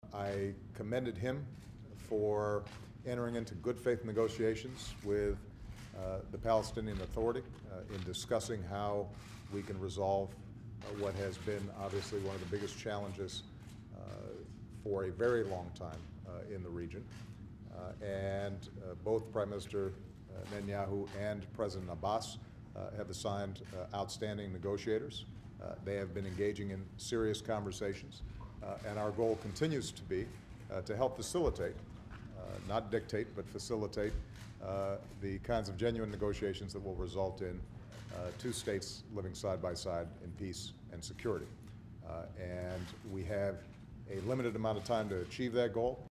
I commended him for entering into good faith negotiations with the Palestinian Authority in discussing how we can resolve what has been obviously one of the biggest challenges for a very long time in the region. And both Prime Minister Netanyahu and President Abbas have assigned outstanding negotiators. They have been engaging in serious conversations, and our goal continues to be to help facilitate, not dictate, but facilitate the kinds of genuine negotiations that will result in two states living side by side in peace and security. And we have a limited amount of time to achieve that goal.